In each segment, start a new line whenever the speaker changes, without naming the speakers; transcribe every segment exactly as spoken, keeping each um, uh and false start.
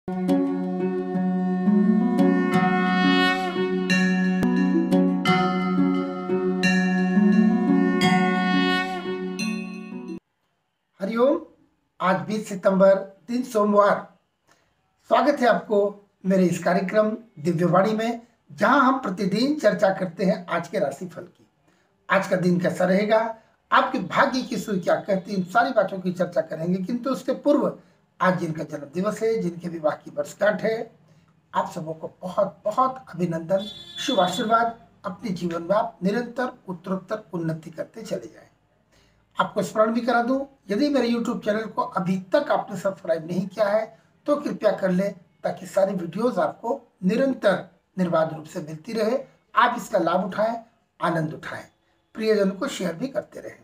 हरिओम। आज बीस सितंबर दिन सोमवार। स्वागत है आपको मेरे इस कार्यक्रम दिव्यवाणी में, जहां हम प्रतिदिन चर्चा करते हैं आज के राशिफल की। आज का दिन कैसा रहेगा, आपके भाग्य की सुई क्या कहती है, इन सारी बातों की चर्चा करेंगे। किंतु उसके पूर्व आज जिनका जन्म दिवस है, जिनके विवाह की वर्षगांठ है, आप सबों को बहुत बहुत अभिनंदन, शुभ आशीर्वाद। अपने जीवन में आप निरंतर उत्तरोत्तर उन्नति करते चले जाएं। आपको स्मरण भी करा दूं, यदि मेरे यूट्यूब चैनल को अभी तक आपने सब्सक्राइब नहीं किया है तो कृपया कर ले, ताकि सारी वीडियोस आपको निरंतर निर्बाध रूप से मिलती रहे। आप इसका लाभ उठाएं, आनंद उठाएं, प्रियजन को शेयर भी करते रहें।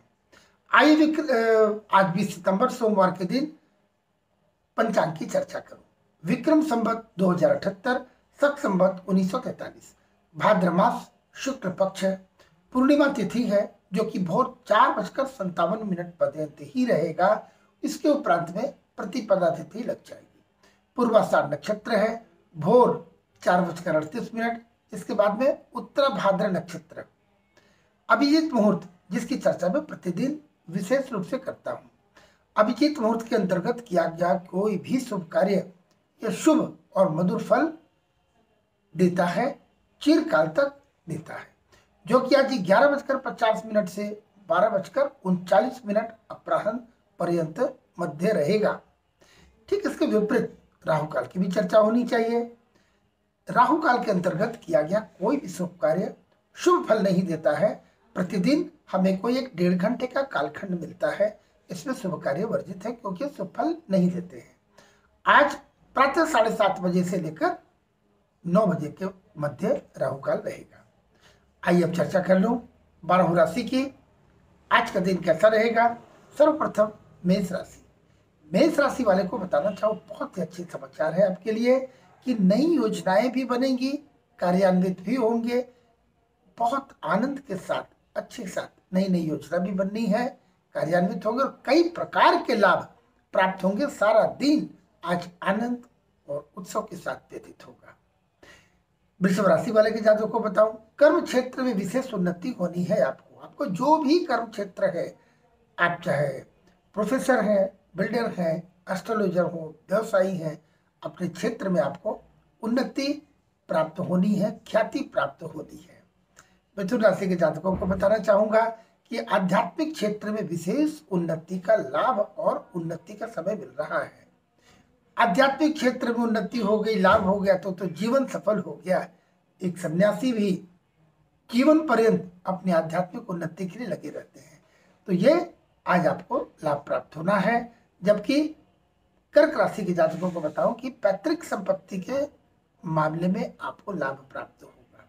आइए आज बीस सितंबर सोमवार के दिन पंचांग की चर्चा करूं। विक्रम संवत दो हजार अठहत्तर, शक संवत उन्नीस सौ तैतालीस, भाद्र मास शुक्ल पक्ष है, पूर्णिमा तिथि है जो कि भोर चार बजकर संतावन मिनट पर्यंत ही रहेगा। इसके उपरांत में प्रतिपदा तिथि लग जाएगी। पूर्वाषाढ़ नक्षत्र है, भोर चार बजकर अड़तीस मिनट, इसके बाद में उत्तर भाद्र नक्षत्र। अभिजीत मुहूर्त, जिसकी चर्चा मैं प्रतिदिन विशेष रूप से करता हूँ। अभिजीत मुहूर्त के अंतर्गत किया गया कोई भी शुभ कार्य यह शुभ और मधुर फल देता है, चिरकाल तक देता है, जो कि आज ग्यारह बजकर पचास मिनट से बारह बजकर उनचालीस मिनट अपराह्न पर्यंत मध्य रहेगा। ठीक इसके विपरीत राहु काल की भी चर्चा होनी चाहिए। राहु काल के अंतर्गत किया गया कोई भी शुभ कार्य शुभ फल नहीं देता है। प्रतिदिन हमें कोई एक डेढ़ घंटे का कालखंड मिलता है, इसमें शुभ कार्य वर्जित है क्योंकि शुभ फल नहीं देते हैं। आज प्रातः साढ़े सात बजे से लेकर नौ बजे के मध्य राहु काल रहेगा। आइए अब चर्चा कर लूं बारह राशि की। आज का दिन कैसा रहेगा। सर्वप्रथम मेष राशि। मेष राशि वाले को बताना चाहूँ, बहुत ही अच्छे समाचार है आपके लिए कि नई योजनाएं भी बनेंगी, कार्यान्वित भी होंगे। बहुत आनंद के साथ, अच्छे साथ नई नई योजना भी बननी है, कार्यान्वित होंगे और कई प्रकार के लाभ प्राप्त होंगे। सारा दिन आज आनंद और उत्सव के साथ व्यतीत होगा। वृषभ राशि वाले के जातकों को बताऊं, कर्म क्षेत्र में विशेष उन्नति होनी है। आपको आपको जो भी कर्म क्षेत्र है, आप चाहे प्रोफेसर हैं, बिल्डर हैं, एस्ट्रोलॉजर हो, व्यवसायी हैं, अपने क्षेत्र में आपको उन्नति प्राप्त होनी है, ख्याति प्राप्त होनी है। मिथुन राशि के जातकों को बताना चाहूंगा कि आध्यात्मिक क्षेत्र में विशेष उन्नति का लाभ और उन्नति का समय मिल रहा है। आध्यात्मिक क्षेत्र में उन्नति हो गई, लाभ हो गया तो तो जीवन सफल हो गया। एक सन्यासी भी जीवन पर्यंत अपनी आध्यात्मिक उन्नति के लिए लगे रहते हैं, तो ये आज आपको लाभ प्राप्त होना है। जबकि कर्क राशि के जातकों को बताऊं कि पैतृक संपत्ति के मामले में आपको लाभ प्राप्त होगा।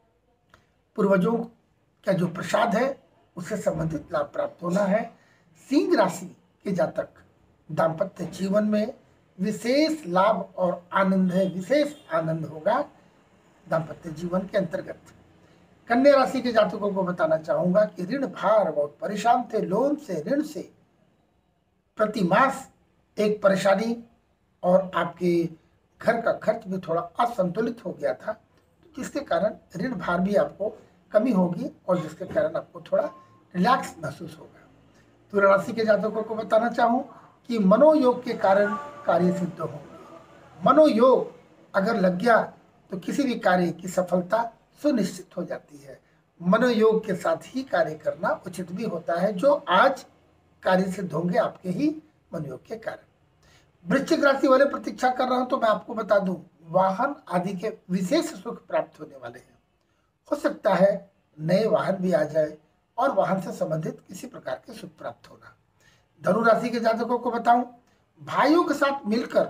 पूर्वजों का जो प्रसाद है उससे संबंधित लाभ प्राप्त होना है। सिंह राशि के जातक दाम्पत्य जीवन में विशेष लाभ और आनंद है, विशेष आनंद होगा दाम्पत्य जीवन के अंतर्गत। कन्या राशि के जातकों को बताना चाहूंगा कि ऋण भार, बहुत परेशान थे लोन से, ऋण से, प्रति मास एक परेशानी और आपके घर का खर्च भी थोड़ा असंतुलित हो गया था, जिसके कारण ऋण भार भी आपको कमी होगी और जिसके कारण आपको थोड़ा रिलैक्स महसूस होगा। तुला राशि के जातकों को बताना चाहूँ कि मनोयोग के कारण कार्य सिद्ध होंगे। मनोयोग अगर लग गया तो किसी भी कार्य की सफलता सुनिश्चित हो जाती है। मनोयोग के साथ ही कार्य करना उचित भी होता है, जो आज कार्य सिद्ध होंगे आपके ही मनोयोग के कारण। वृश्चिक राशि वाले प्रतीक्षा कर रहा हूं तो मैं आपको बता दूं, वाहन आदि के विशेष सुख प्राप्त होने वाले हैं। हो सकता है नए वाहन भी आ जाए और वाहन से संबंधित किसी प्रकार के सुख प्राप्त होना। धनु राशि के जातकों को बताऊं, भाइयों के साथ मिलकर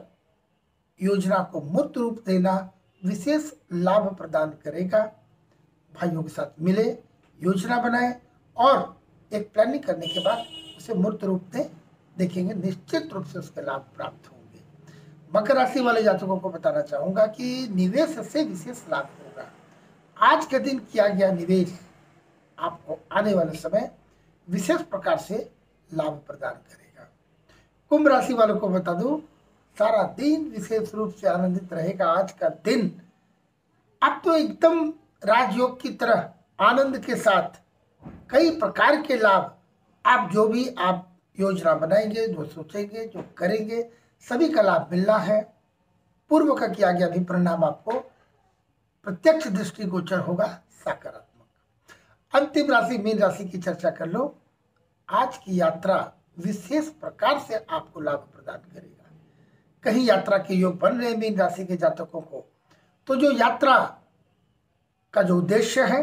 योजना को मूर्त रूप देना विशेष लाभ प्रदान करेगा। भाइयों के साथ मिले, योजना बनाएं और एक प्लानिंग करने के बाद उसे मूर्त रूप दें, देखेंगे निश्चित रूप से उसके लाभ प्राप्त होंगे। मकर राशि वाले जातकों को बताना चाहूंगा कि निवेश से विशेष लाभ होगा। आज के दिन किया गया निवेश आपको आने वाले समय विशेष प्रकार से लाभ प्रदान करेगा। कुंभ राशि वालों को बता दूं, सारा दिन विशेष रूप से आनंदित रहेगा। आज का दिन अब तो एकदम राजयोग की तरह आनंद के साथ कई प्रकार के लाभ, आप जो भी आप योजना बनाएंगे, जो सोचेंगे, जो करेंगे, सभी का लाभ मिलना है। पूर्व का किया गया भी परिणाम आपको प्रत्यक्ष दृष्टिगोचर होगा सकारात्मक। अंतिम राशि मीन राशि की चर्चा कर लो। आज की यात्रा विशेष प्रकार से आपको लाभ प्रदान करेगा। कहीं यात्रा के योग बन रहे मीन राशि के जातकों को, तो जो यात्रा का जो उद्देश्य है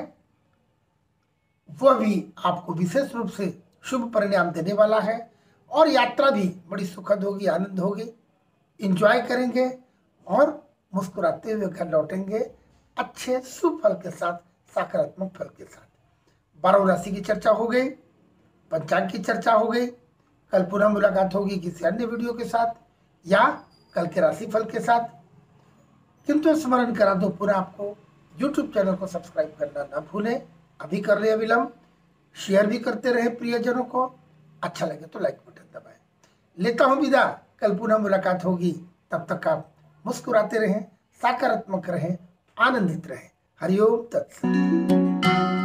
वह भी आपको विशेष रूप से शुभ परिणाम देने वाला है और यात्रा भी बड़ी सुखद होगी, आनंद होगी, एंजॉय करेंगे और मुस्कुराते हुए घर लौटेंगे अच्छे शुभ फल के साथ, सकारात्मक फल के साथ। बारह राशि की चर्चा हो गई, पंचांग की चर्चा हो गई। कल पुनः मुलाकात होगी किसी अन्य वीडियो के साथ या कल के राशि फल के साथ। किंतु स्मरण करा दो पुनः आपको यूट्यूब चैनल को सब्सक्राइब करना ना भूलें, अभी कर रहे विलम्ब। शेयर भी करते रहे प्रियजनों को, अच्छा लगे तो लाइक बटन दबाएं। लेता हूं विदा, कल पुनः मुलाकात होगी। तब तक आप मुस्कुराते रहें, सकारात्मक रहें, आनंदित रहें। हरिओम तत्सत।